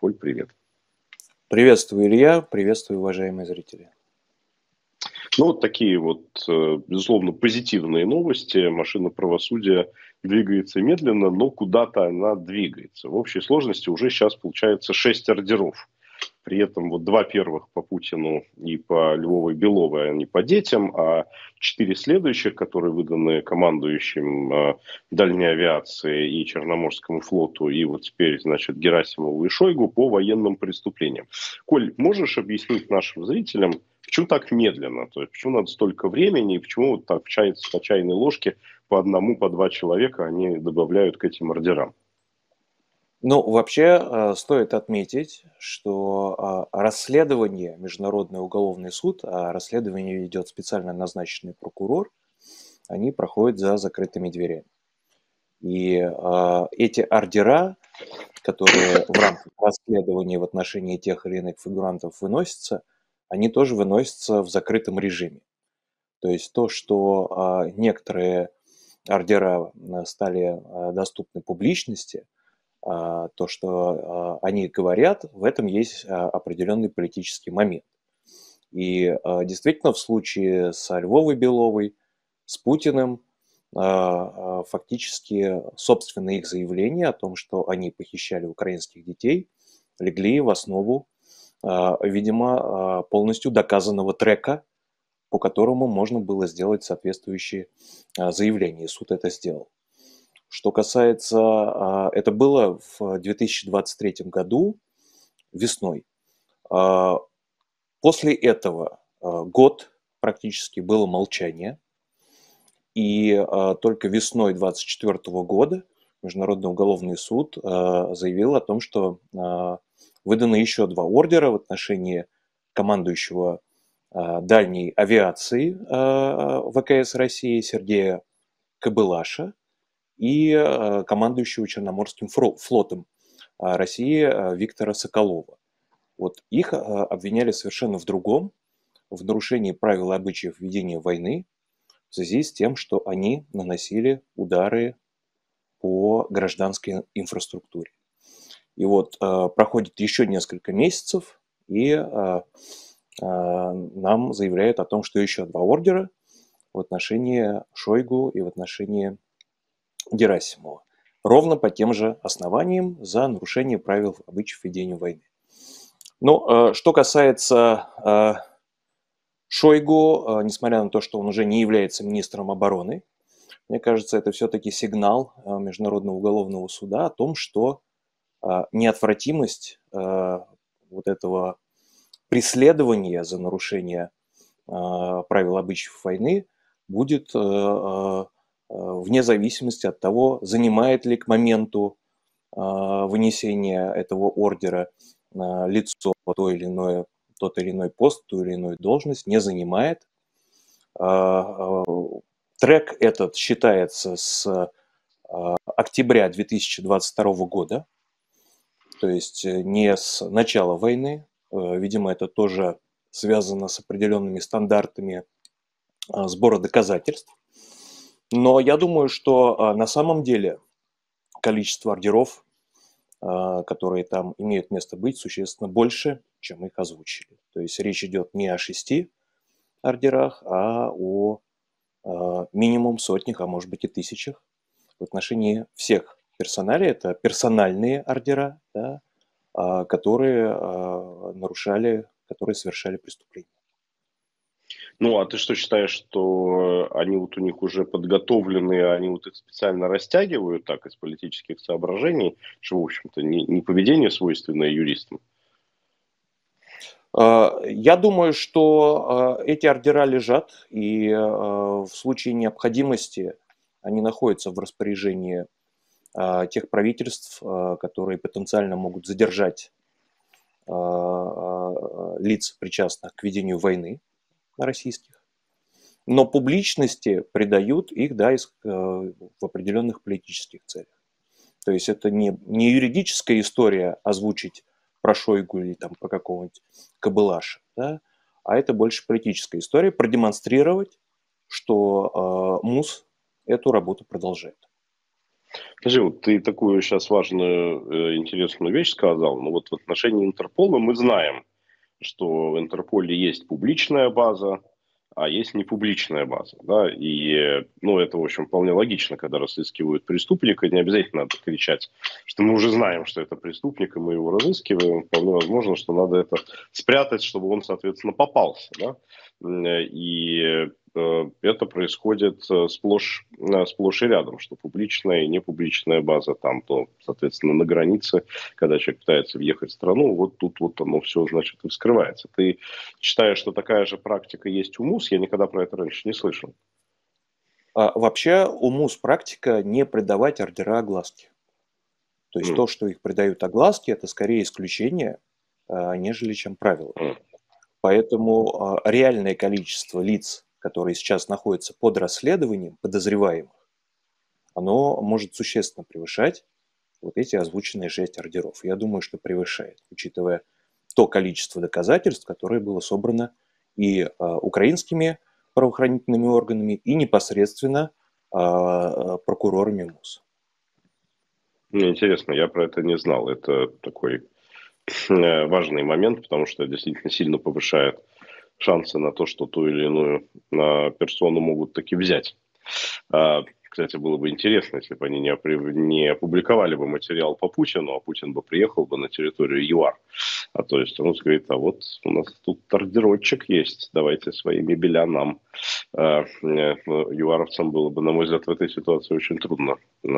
Коль, привет. Приветствую, Илья, приветствую, уважаемые зрители. Ну, вот такие вот, безусловно, позитивные новости. Машина правосудия двигается медленно, но куда-то она двигается. В общей сложности уже сейчас получается 6 ордеров. При этом вот 2 первых по Путину и по Львовой Беловой, они по детям, а 4 следующих, которые выданы командующим дальней авиации и Черноморскому флоту, и вот теперь, значит, Герасимову и Шойгу по военным преступлениям. Коль, можешь объяснить нашим зрителям, почему так медленно? То есть почему надо столько времени и почему вот так по чайной ложке по одному, по два человека они добавляют к этим ордерам? Ну, вообще, стоит отметить, что расследование, Международный уголовный суд, а расследование ведет специально назначенный прокурор, они проходят за закрытыми дверями. И эти ордера, которые в рамках расследования в отношении тех или иных фигурантов выносятся, они тоже выносятся в закрытом режиме. То есть то, что некоторые ордера стали доступны публичности, то, что они говорят, в этом есть определенный политический момент. И действительно, в случае со Львовой Беловой, с Путиным, фактически собственные их заявления о том, что они похищали украинских детей, легли в основу, видимо, полностью доказанного трека, по которому можно было сделать соответствующие заявления. И суд это сделал. Что касается, это было в 2023 году весной. А, После этого год практически было молчание, и только весной 2024 года Международный уголовный суд заявил о том, что выдано еще два ордера в отношении командующего дальней авиации ВКС России Сергея Кобылаша и командующего Черноморским флотом России Виктора Соколова. Вот их обвиняли совершенно в другом, в нарушении правил и обычаев ведения войны в связи с тем, что они наносили удары по гражданской инфраструктуре. И вот проходит еще несколько месяцев, и нам заявляют о том, что еще два ордера в отношении Шойгу и в отношении Герасимова. Ровно по тем же основаниям за нарушение правил обычаев ведения войны. Но что касается Шойгу, несмотря на то, что он уже не является министром обороны, мне кажется, это все-таки сигнал Международного уголовного суда о том, что неотвратимость вот этого преследования за нарушение правил обычаев войны будет вне зависимости от того, занимает ли к моменту вынесения этого ордера лицо тот или иной пост, ту или иную должность, не занимает. Трек этот считается с октября 2022 года, то есть не с начала войны. Видимо, это тоже связано с определенными стандартами сбора доказательств. Но я думаю, что на самом деле количество ордеров, которые там имеют место быть, существенно больше, чем их озвучили. То есть речь идет не о 6 ордерах, а о минимум сотнях, а может быть и тысячах в отношении всех персоналей. Это персональные ордера, да, которые нарушали, которые совершали преступления. Ну, а ты что считаешь, что они вот у них уже подготовлены, они вот их специально растягивают так из политических соображений, что, в общем-то, не поведение свойственное юристам? Я думаю, что эти ордера лежат, и в случае необходимости они находятся в распоряжении тех правительств, которые потенциально могут задержать лиц, причастных к ведению войны российских. Но публичности придают их, да, в определенных политических целях. То есть это не юридическая история озвучить про Шойгу или там про какого-нибудь Кобылаша, да, а это больше политическая история, продемонстрировать, что МУС эту работу продолжает. Скажи, вот ты такую сейчас важную, интересную вещь сказал. Ну вот в отношении Интерпола мы знаем, что в Интерполе есть публичная база, а есть непубличная база. Да? И, ну, это, в общем, вполне логично, когда разыскивают преступника. Не обязательно надо кричать, что мы уже знаем, что это преступник, и мы его разыскиваем. Вполне возможно, что надо это спрятать, чтобы он, соответственно, попался. Да? И это происходит сплошь и рядом, что публичная и непубличная база там, то, соответственно, на границе, когда человек пытается въехать в страну, вот тут вот оно все, значит, и вскрывается. Ты считаешь, что такая же практика есть у МУС? Я никогда про это раньше не слышал. Вообще у МУС практика не придавать ордера огласке. То есть М, то, что их придают огласке, это скорее исключение, нежели чем правило. м. Поэтому реальное количество лиц, которые сейчас находятся под расследованием, подозреваемых, оно может существенно превышать вот эти озвученные 6 ордеров. Я думаю, что превышает, учитывая то количество доказательств, которое было собрано и украинскими правоохранительными органами, и непосредственно прокурорами МУС. Мне интересно, я про это не знал. Это такой важный момент, потому что это действительно сильно повышает шансы на то, что ту или иную персону могут таки взять. Кстати, было бы интересно, если бы они не опубликовали бы материал по Путину, а Путин бы приехал бы на территорию ЮАР. А то есть он говорит, а вот у нас тут ордерочек есть, давайте свои мебеля нам. ЮАРовцам было бы, на мой взгляд, в этой ситуации очень трудно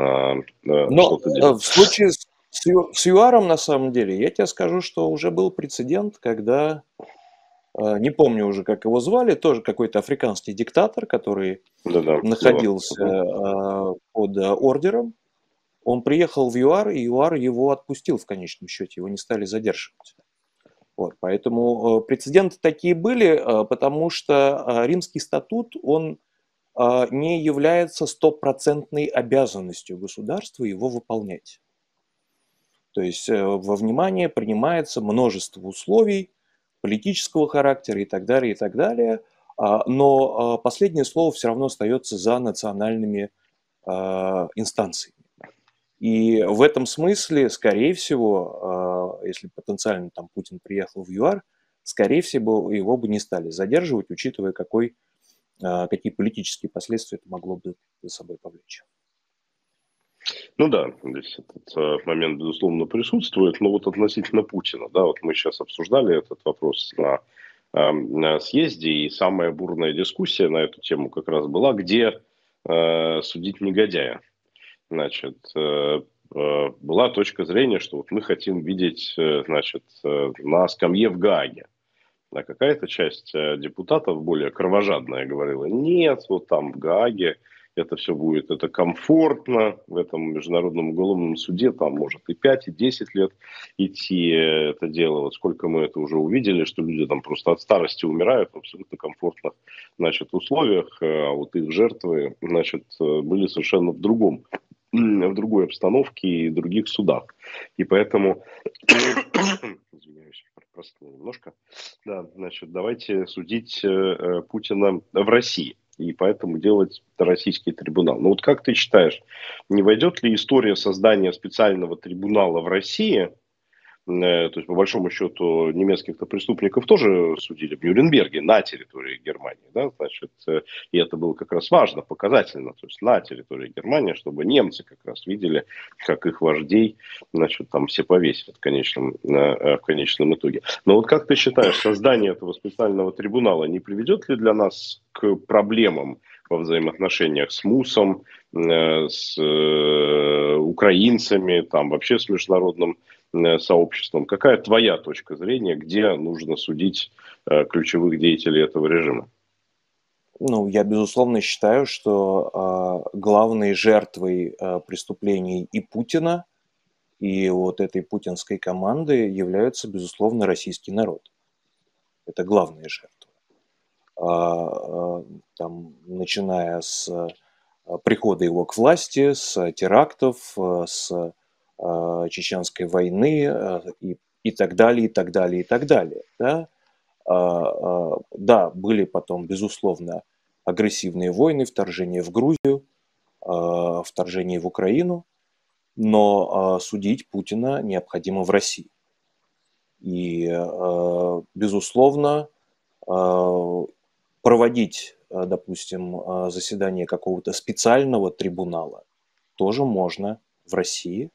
Но что-то делать. в случае с ЮАРом, на самом деле, я тебе скажу, что уже был прецедент, когда, не помню уже, как его звали, тоже какой-то африканский диктатор, который Да-да, было. находился Мгм. под ордером. Он приехал в ЮАР, и ЮАР его отпустил в конечном счете, его не стали задерживать. Вот, поэтому прецеденты такие были, потому что Римский статут, он не является стопроцентной обязанностью государства его выполнять. То есть во внимание принимается множество условий политического характера и так далее, и так далее. Но последнее слово все равно остается за национальными инстанциями. И в этом смысле, скорее всего, если потенциально там Путин приехал в ЮАР, скорее всего, его бы не стали задерживать, учитывая, какие политические последствия это могло бы за собой повлечь. Ну да, здесь этот момент, безусловно, присутствует. Но вот относительно Путина, да, вот мы сейчас обсуждали этот вопрос на съезде, и самая бурная дискуссия на эту тему как раз была, где судить негодяя. Значит, была точка зрения, что вот мы хотим видеть, значит, на скамье в Гааге. А какая-то часть депутатов более кровожадная говорила, нет, вот там в Гааге это все будет, это комфортно, в этом международном уголовном суде там может и 5, и 10 лет идти это дело. Вот сколько мы это уже увидели, что люди там просто от старости умирают в абсолютно комфортных, значит, условиях, а вот их жертвы, значит, были совершенно в другой обстановке и других судах. И поэтому, извиняюсь, простыл немножко, да, значит, давайте судить Путина в России. И поэтому делать российский трибунал. Но вот как ты считаешь, не войдет ли история создания специального трибунала в России? То есть, по большому счету, немецких-то преступников тоже судили в Нюрнберге на территории Германии. Да? Значит, и это было как раз важно, показательно. То есть на территории Германии, чтобы немцы как раз видели, как их вождей, значит, там все повесят в конечном итоге. Но вот как ты считаешь, создание этого специального трибунала не приведет ли для нас к проблемам во взаимоотношениях с МУСом, с украинцами, там вообще с международным сообществом? Какая твоя точка зрения, где нужно судить ключевых деятелей этого режима? Ну, я, безусловно, считаю, что главной жертвой преступлений и Путина, и вот этой путинской команды является, безусловно, российский народ. Это главная жертва. Там, начиная с прихода его к власти, с терактов, с чеченской войны и так далее, и так далее, и так далее. Да? Да, были потом, безусловно, агрессивные войны, вторжение в Грузию, вторжении в Украину, но судить Путина необходимо в России. И, безусловно, проводить, допустим, заседание какого-то специального трибунала тоже можно в России,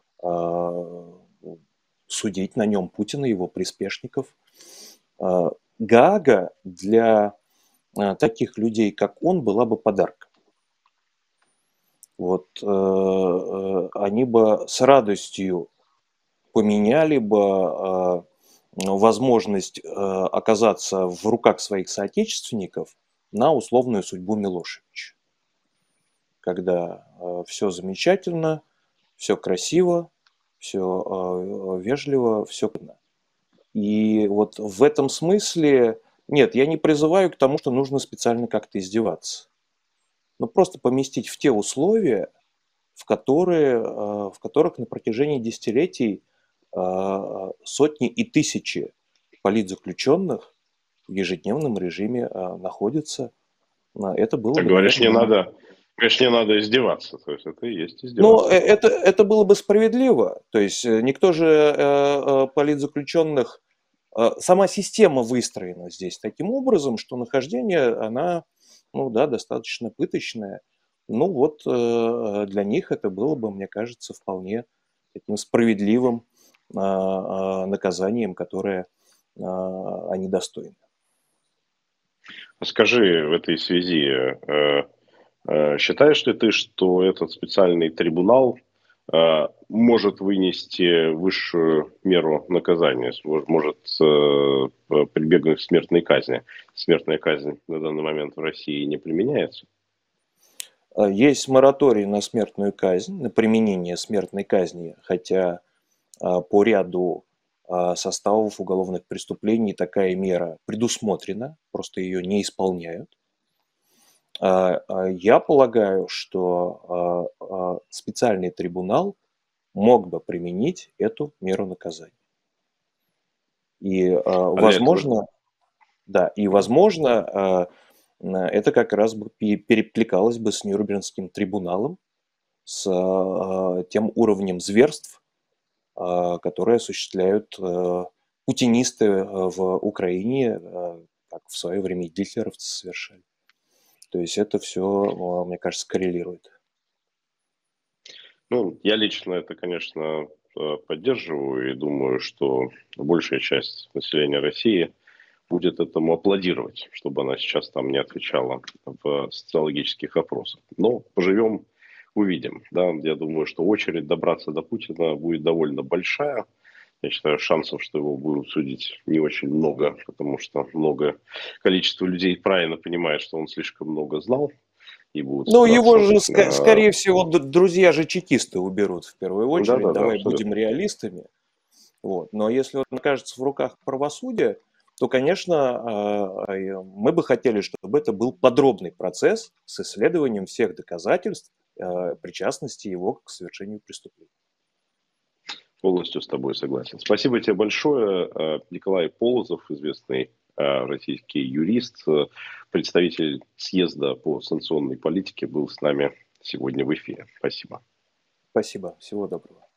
судить на нем Путина и его приспешников. Гаага для таких людей, как он, была бы подарком. Вот они бы с радостью поменяли бы возможность оказаться в руках своих соотечественников на условную судьбу Милошевича. Когда все замечательно, все красиво, все вежливо, все. И вот в этом смысле, нет, я не призываю к тому, что нужно специально как-то издеваться. Но просто поместить в те условия, в которых на протяжении десятилетий сотни и тысячи политзаключенных в ежедневном режиме находятся. Это было Так бы, говоришь, не наверное... надо, конечно, не надо издеваться. То есть это и есть Ну, издеваться. это было бы справедливо. То есть никто же политзаключенных... Сама система выстроена здесь таким образом, что нахождение, она, ну да, достаточно пыточная. Ну вот для них это было бы, мне кажется, вполне таким справедливым наказанием, которое они достойны. Скажи в этой связи, считаешь ли ты, что этот специальный трибунал может вынести высшую меру наказания, может прибегнуть к смертной казни? Смертная казнь на данный момент в России не применяется. Есть мораторий на смертную казнь, на применение смертной казни, хотя по ряду составов уголовных преступлений такая мера предусмотрена, просто ее не исполняют. Я полагаю, что специальный трибунал мог бы применить эту меру наказания. И, А для этого... возможно, да, и, возможно, это как раз бы перекликалось бы с Нюрнбергским трибуналом, с тем уровнем зверств, которые осуществляют путинисты в Украине, как в свое время гитлеровцы совершали. То есть это все, мне кажется, коррелирует. Ну, я лично это, конечно, поддерживаю и думаю, что большая часть населения России будет этому аплодировать, чтобы она сейчас там не отвечала в социологических опросах. Но поживем, увидим. Да? Я думаю, что очередь добраться до Путина будет довольно большая. Я считаю, шансов, что его будут судить, не очень много, потому что много количество людей правильно понимает, что он слишком много знал и будут Ну, его стараться. же, скорее всего, друзья же чекисты уберут в первую очередь. Да-да-да, Давай абсолютно. будем реалистами. Вот. Но если он окажется в руках правосудия, то, конечно, мы бы хотели, чтобы это был подробный процесс с исследованием всех доказательств причастности его к совершению преступления. Полностью с тобой согласен. Спасибо тебе большое. Николай Полозов, известный российский юрист, представитель съезда по санкционной политике, был с нами сегодня в эфире. Спасибо. Спасибо. Всего доброго.